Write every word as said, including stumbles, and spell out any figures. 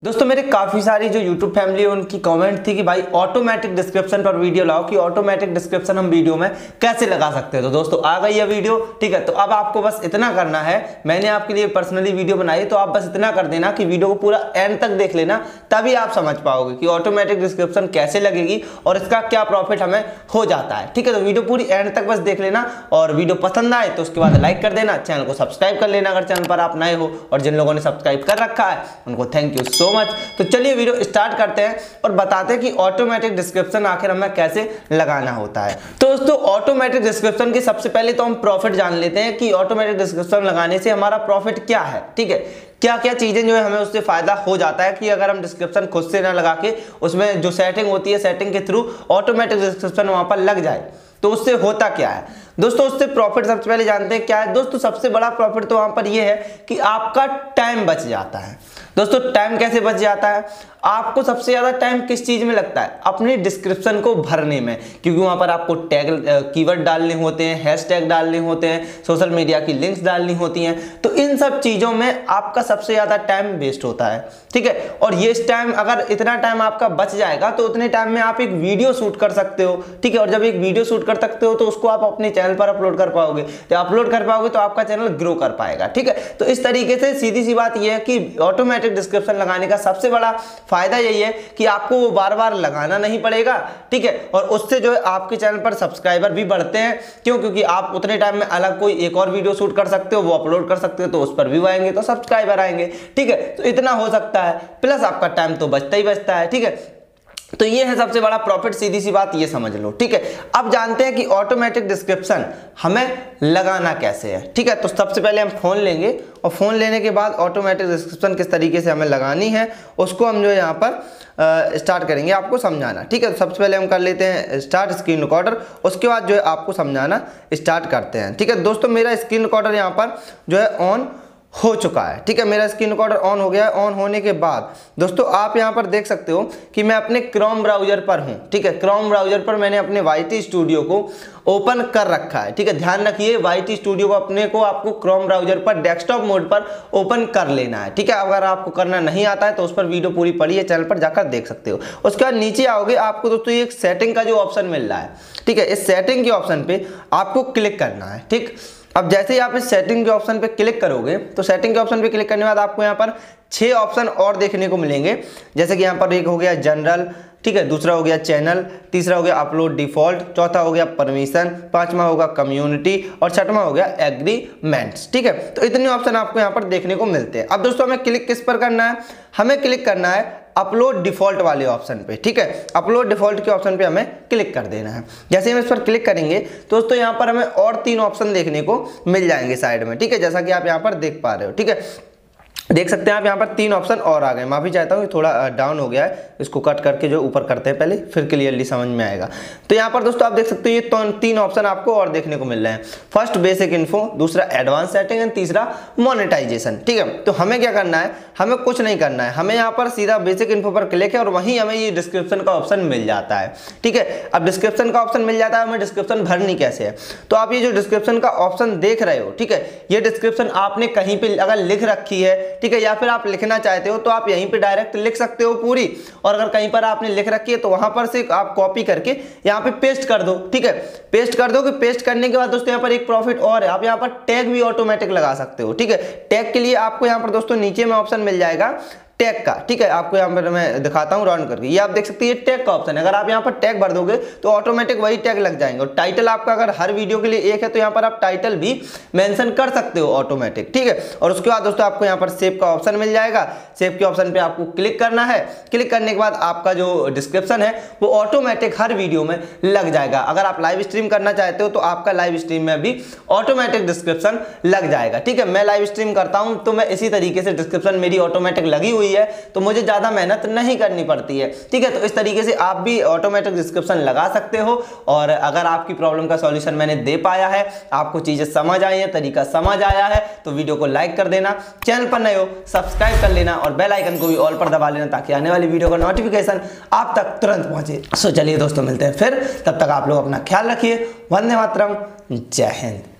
दोस्तों मेरे काफ़ी सारी जो YouTube फैमिली है उनकी कमेंट थी कि भाई ऑटोमेटिक डिस्क्रिप्शन पर वीडियो लाओ कि ऑटोमेटिक डिस्क्रिप्शन हम वीडियो में कैसे लगा सकते हैं। तो दोस्तों आ गई है वीडियो, ठीक है। तो अब आपको बस इतना करना है, मैंने आपके लिए पर्सनली वीडियो बनाई है, तो आप बस इतना कर देना कि वीडियो को पूरा एंड तक देख लेना, तभी आप समझ पाओगे कि ऑटोमेटिक डिस्क्रिप्शन कैसे लगेगी और इसका क्या प्रॉफिट हमें हो जाता है, ठीक है। तो वीडियो पूरी एंड तक बस देख लेना और वीडियो पसंद आए तो उसके बाद लाइक कर देना, चैनल को सब्सक्राइब कर लेना अगर चैनल पर आप नए हो, और जिन लोगों ने सब्सक्राइब कर रखा है उनको थैंक यू सो मच। तो चलिए वीडियो स्टार्ट करते हैं और बताते हैं कि ऑटोमेटिक डिस्क्रिप्शन आखिर हमें कैसे लगाना होता है। तो दोस्तों ऑटोमेटिक डिस्क्रिप्शन की सबसे पहले तो हम प्रॉफिट जान लेते हैं कि ऑटोमेटिक डिस्क्रिप्शन लगाने से हमारा प्रॉफिट क्या है, ठीक है। क्या क्या चीजें जो है हमें उससे फायदा हो जाता है कि अगर हम डिस्क्रिप्शन खुद से ना लगा के उसमें जो सेटिंग होती है सेटिंग के थ्रू ऑटोमेटिक डिस्क्रिप्शन वहां पर लग जाए, तो उससे होता क्या है दोस्तों। उससे प्रॉफिट सबसे पहले जानते हैं क्या है दोस्तों। सबसे बड़ा प्रॉफिट तो वहां पर यह है कि आपका टाइम बच जाता है। दोस्तों टाइम कैसे बच जाता है? आपको सबसे ज्यादा टाइम किस चीज में लगता है? अपनी डिस्क्रिप्शन को भरने में, क्योंकि वहां पर आपको टैग कीवर्ड डालने होते हैं, हैशटैग डालने होते हैं, सोशल मीडिया की लिंक्स डालनी होती हैं, तो इन सब चीजों में आपका सबसे ज्यादा टाइम वेस्ट होता है, ठीक है। और ये इस टाइम अगर इतना टाइम आपका बच जाएगा तो उतने टाइम में आप एक वीडियो शूट कर सकते हो, ठीक है। और जब एक वीडियो शूट कर सकते हो तो उसको आप अपने चैनल पर अपलोड कर पाओगे, तो अपलोड कर पाओगे तो आपका चैनल ग्रो कर पाएगा, ठीक है। तो इस तरीके से सीधी सी बात यह है कि ऑटोमेटिक डिस्क्रिप्शन लगाने का सबसे बड़ा फायदा यही है कि आपको वो बार बार लगाना नहीं पड़ेगा, ठीक है। और उससे जो है आपके चैनल पर सब्सक्राइबर भी बढ़ते हैं, क्यों? क्योंकि आप उतने टाइम में अलग कोई एक और वीडियो शूट कर सकते हो, वो अपलोड कर सकते हो, तो उस पर व्यू आएंगे तो सब्सक्राइबर आएंगे, ठीक है। तो इतना हो सकता है, प्लस आपका टाइम तो बचता ही बचता है, ठीक है। तो ये है सबसे बड़ा प्रॉफिट, सीधी सी बात ये समझ लो, ठीक है। अब जानते हैं कि ऑटोमेटिक डिस्क्रिप्शन हमें लगाना कैसे है, ठीक है। तो सबसे पहले हम फोन लेंगे और फोन लेने के बाद ऑटोमेटिक डिस्क्रिप्शन किस तरीके से हमें लगानी है उसको हम जो है यहाँ पर स्टार्ट करेंगे आपको समझाना, ठीक है। तो सबसे पहले हम कर लेते हैं स्टार्ट स्क्रीन रिकॉर्डर, उसके बाद जो है आपको समझाना स्टार्ट करते हैं, ठीक है। दोस्तों मेरा स्क्रीन रिकॉर्डर यहाँ पर जो है ऑन हो चुका है, ठीक है। मेरा स्क्रीन रिकॉर्डर ऑन हो गया है। ऑन होने के बाद दोस्तों आप यहां पर देख सकते हो कि मैं अपने क्रोम ब्राउजर पर हूं, ठीक है। क्रोम ब्राउजर पर मैंने अपने वाई टी स्टूडियो को ओपन कर रखा है, ठीक है। ध्यान रखिए वाई टी स्टूडियो को अपने को आपको क्रोम ब्राउजर पर डेस्कटॉप मोड पर ओपन कर लेना है, ठीक है। अगर आपको करना नहीं आता है तो उस पर वीडियो पूरी पड़ी है, चैनल पर जाकर देख सकते हो। उसके बाद नीचे आओगे, आपको दोस्तों ये सेटिंग का जो ऑप्शन मिल रहा है, ठीक है। इस सेटिंग के ऑप्शन पे आपको क्लिक करना है, ठीक। अब जैसे ही आप इस सेटिंग के ऑप्शन पे क्लिक करोगे तो सेटिंग के ऑप्शन पे क्लिक करने के बाद आपको यहाँ पर छह ऑप्शन और देखने को मिलेंगे, जैसे कि यहाँ पर एक हो गया जनरल, ठीक है। दूसरा हो गया चैनल, तीसरा हो गया अपलोड डिफॉल्ट, चौथा हो गया परमिशन, पांचवा होगा कम्युनिटी और छठवां हो गया एग्रीमेंट्स, ठीक है। तो इतने ऑप्शन आपको यहाँ पर देखने को मिलते हैं। अब दोस्तों हमें क्लिक किस पर करना है? हमें क्लिक करना है अपलोड डिफॉल्ट वाले ऑप्शन पे, ठीक है। अपलोड डिफॉल्ट के ऑप्शन पे हमें क्लिक कर देना है। जैसे हम इस पर क्लिक करेंगे तो दोस्तों यहाँ पर हमें और तीन ऑप्शन देखने को मिल जाएंगे साइड में, ठीक है। जैसा कि आप यहाँ पर देख पा रहे हो, ठीक है। देख सकते हैं आप यहाँ पर तीन ऑप्शन और आ गए। माफी चाहता हूँ थोड़ा डाउन हो गया है, इसको कट करके जो ऊपर करते हैं पहले, फिर क्लियरली समझ में आएगा। तो यहाँ पर दोस्तों आप देख सकते हो ये तो, तीन ऑप्शन आपको और देखने को मिल रहे हैं। फर्स्ट बेसिक इन्फो, दूसरा एडवांस सेटिंग एंड तीसरा मोनेटाइजेशन, ठीक है। तो हमें क्या करना है? हमें कुछ नहीं करना है, हमें यहाँ पर सीधा बेसिक इन्फो पर क्लिक है और वहीं हमें ये डिस्क्रिप्शन का ऑप्शन मिल जाता है, ठीक है। अब डिस्क्रिप्शन का ऑप्शन मिल जाता है, हमें डिस्क्रिप्शन भरनी कैसे है? तो आप ये जो डिस्क्रिप्शन का ऑप्शन देख रहे हो, ठीक है, ये डिस्क्रिप्शन आपने कहीं पे अगर लिख रखी है, ठीक है, या फिर आप लिखना चाहते हो तो आप यहीं पे डायरेक्ट लिख सकते हो पूरी, और अगर कहीं पर आपने लिख रखी है तो वहां पर से आप कॉपी करके यहाँ पे पेस्ट कर दो, ठीक है। पेस्ट कर दो कि पेस्ट करने के बाद दोस्तों यहाँ पर एक प्रॉफिट और है, आप यहाँ पर टैग भी ऑटोमेटिक लगा सकते हो, ठीक है। टैग के लिए आपको यहाँ पर दोस्तों नीचे में ऑप्शन मिल जाएगा टैग का, ठीक है। आपको यहाँ पर मैं दिखाता हूँ राउंड करके, ये आप देख सकते हैं ये टैग का ऑप्शन है। अगर आप यहाँ पर टैग भर दोगे तो ऑटोमेटिक वही टैग लग जाएंगे। और टाइटल आपका अगर हर वीडियो के लिए एक है तो यहाँ पर आप टाइटल भी मेंशन कर सकते हो ऑटोमेटिक, ठीक है। और उसके बाद दोस्तों आपको यहाँ पर सेव का ऑप्शन मिल जाएगा। सेव के ऑप्शन पे आपको क्लिक करना है। क्लिक करने के बाद आपका जो डिस्क्रिप्शन है वो ऑटोमेटिक हर वीडियो में लग जाएगा। अगर आप लाइव स्ट्रीम करना चाहते हो तो आपका लाइव स्ट्रीम में भी ऑटोमेटिक डिस्क्रिप्शन लग जाएगा, ठीक है। मैं लाइव स्ट्रीम करता हूं तो मैं इसी तरीके से डिस्क्रिप्शन मेरी ऑटोमेटिक लगी हुई है, तो मुझे ज्यादा मेहनत नहीं करनी पड़ती है, ठीक है। तो इस तरीके से आप भी ऑटोमेटिक डिस्क्रिप्शन लगा सकते हो। और अगर आपकी प्रॉब्लम का सॉल्यूशन मैंने दे पाया है, आपको चीजें समझ आई है, तरीका समझ आया है, तो वीडियो को लाइक कर देना, चैनल पर नए हो सब्सक्राइब कर लेना और बेल आइकन को भी ऑल पर दबा लेना ताकि आने वाली वीडियो का नोटिफिकेशन आप तक तुरंत पहुंचे। सो चलिए दोस्तों मिलते हैं फिर, तब तक आप लोग अपना ख्याल रखिए। वंदे मातरम, जय हिंद।